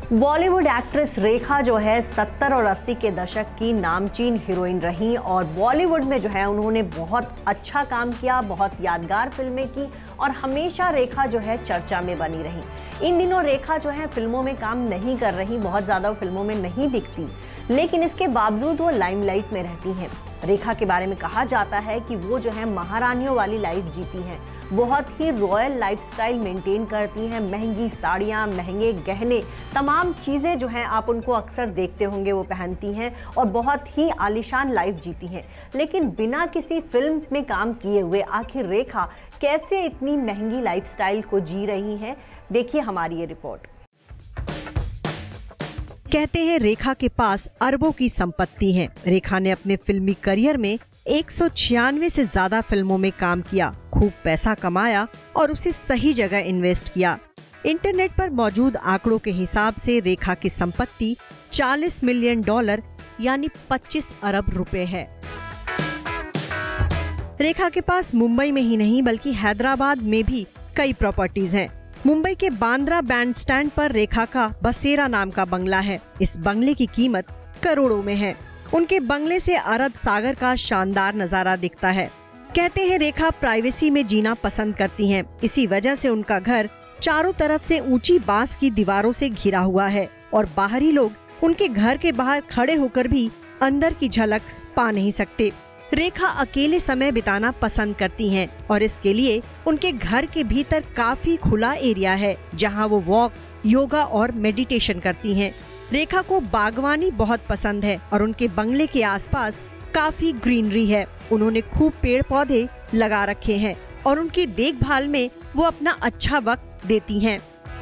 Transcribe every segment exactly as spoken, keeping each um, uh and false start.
Bollywood actress रेखा जो है सत्तर और अस्सी के दशक की नामचीन हीरोइन रही और बॉलीवुड में जो है उन्होंने बहुत अच्छा काम किया, बहुत यादगार फिल्में की और हमेशा रेखा जो है चर्चा में बनी रही। इन दिनों रेखा जो है फिल्मों में काम नहीं कर रही, बहुत ज़्यादा फिल्मों में नहीं दिखती, लेकिन इसके बावजूद वो लाइमलाइट में रहती हैं। रेखा के बारे में कहा जाता है कि वो जो है महारानियों वाली लाइफ जीती हैं, बहुत ही रॉयल लाइफस्टाइल मेंटेन करती हैं, महंगी साड़ियाँ, महंगे गहने, तमाम चीज़ें जो हैं आप उनको अक्सर देखते होंगे वो पहनती हैं और बहुत ही आलीशान लाइफ जीती हैं। लेकिन बिना किसी फिल्म में काम किए हुए आखिर रेखा कैसे इतनी महंगी लाइफस्टाइल को जी रही हैं, देखिए हमारी ये रिपोर्ट। कहते हैं रेखा के पास अरबों की संपत्ति है। रेखा ने अपने फिल्मी करियर में एक सौ छियानवे से ज्यादा फिल्मों में काम किया, खूब पैसा कमाया और उसे सही जगह इन्वेस्ट किया। इंटरनेट पर मौजूद आंकड़ों के हिसाब से रेखा की संपत्ति चालीस मिलियन डॉलर यानी पच्चीस अरब रुपए है। रेखा के पास मुंबई में ही नहीं बल्कि हैदराबाद में भी कई प्रॉपर्टीज हैं। मुंबई के बांद्रा बैंडस्टैंड पर रेखा का बसेरा नाम का बंगला है। इस बंगले की कीमत करोड़ों में है। उनके बंगले से अरब सागर का शानदार नजारा दिखता है। कहते हैं रेखा प्राइवेसी में जीना पसंद करती हैं। इसी वजह से उनका घर चारों तरफ से ऊंची बांस की दीवारों से घिरा हुआ है और बाहरी लोग उनके घर के बाहर खड़े होकर भी अंदर की झलक पा नहीं सकते। रेखा अकेले समय बिताना पसंद करती हैं और इसके लिए उनके घर के भीतर काफी खुला एरिया है जहां वो वॉक, योगा और मेडिटेशन करती हैं। रेखा को बागवानी बहुत पसंद है और उनके बंगले के आसपास काफी ग्रीनरी है। उन्होंने खूब पेड़ पौधे लगा रखे हैं और उनकी देखभाल में वो अपना अच्छा वक्त देती हैं।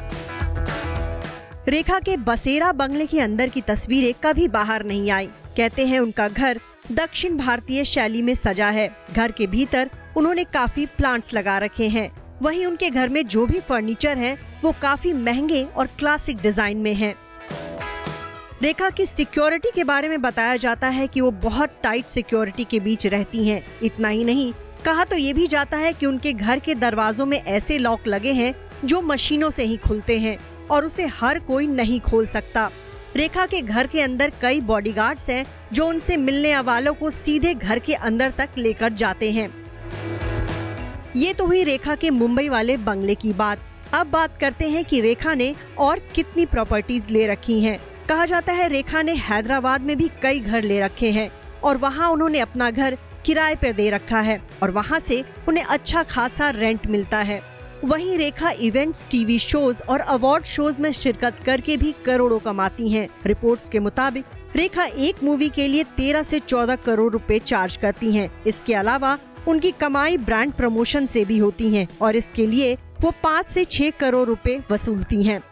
रेखा के बसेरा बंगले के अंदर की तस्वीरें कभी बाहर नहीं आई। कहते हैं उनका घर दक्षिण भारतीय शैली में सजा है। घर के भीतर उन्होंने काफी प्लांट्स लगा रखे हैं। वहीं उनके घर में जो भी फर्नीचर है वो काफी महंगे और क्लासिक डिजाइन में है। रेखा की सिक्योरिटी के बारे में बताया जाता है कि वो बहुत टाइट सिक्योरिटी के बीच रहती हैं। इतना ही नहीं, कहा तो ये भी जाता है कि उनके घर के दरवाजों में ऐसे लॉक लगे हैं जो मशीनों से ही खुलते हैं और उसे हर कोई नहीं खोल सकता। रेखा के घर के अंदर कई बॉडीगार्ड्स हैं जो उनसे मिलने वालों को सीधे घर के अंदर तक लेकर जाते हैं। ये तो हुई रेखा के मुंबई वाले बंगले की बात। अब बात करते हैं कि रेखा ने और कितनी प्रॉपर्टीज ले रखी हैं। कहा जाता है रेखा ने हैदराबाद में भी कई घर ले रखे हैं और वहाँ उन्होंने अपना घर किराए पर दे रखा है और वहाँ से उन्हें अच्छा खासा रेंट मिलता है। वहीं रेखा इवेंट्स, टीवी शोज और अवार्ड शोज में शिरकत करके भी करोड़ों कमाती हैं। रिपोर्ट्स के मुताबिक रेखा एक मूवी के लिए तेरह से चौदह करोड़ रुपए चार्ज करती हैं। इसके अलावा उनकी कमाई ब्रांड प्रमोशन से भी होती है और इसके लिए वो पाँच से छह करोड़ रुपए वसूलती हैं।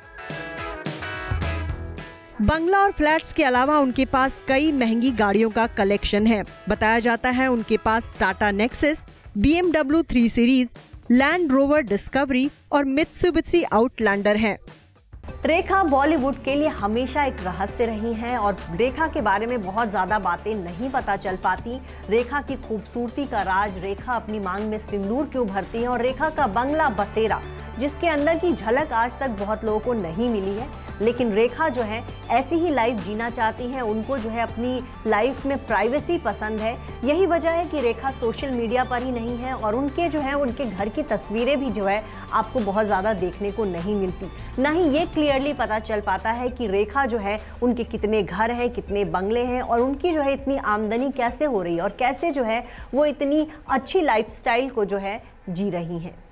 बंगला और फ्लैट्स के अलावा उनके पास कई महंगी गाड़ियों का कलेक्शन है। बताया जाता है उनके पास Tata Nexus, B M W three series, Land Rover Discovery और मित्सुबिशी आउटलैंडर है। रेखा बॉलीवुड के लिए हमेशा एक रहस्य रही हैं और रेखा के बारे में बहुत ज्यादा बातें नहीं पता चल पाती। रेखा की खूबसूरती का राज, रेखा अपनी मांग में सिंदूर क्यों भरती है और रेखा का बंगला बसेरा जिसके अंदर की झलक आज तक बहुत लोगों को नहीं मिली है। लेकिन रेखा जो है ऐसी ही लाइफ जीना चाहती हैं। उनको जो है अपनी लाइफ में प्राइवेसी पसंद है। यही वजह है कि रेखा सोशल मीडिया पर ही नहीं है और उनके जो है उनके घर की तस्वीरें भी जो है आपको बहुत ज़्यादा देखने को नहीं मिलती। ना ही ये क्लियरली पता चल पाता है कि रेखा जो है उनके कितने घर हैं, कितने बंगले हैं और उनकी जो है इतनी आमदनी कैसे हो रही है और कैसे जो है वो इतनी अच्छी लाइफस्टाइल को जो है जी रही हैं।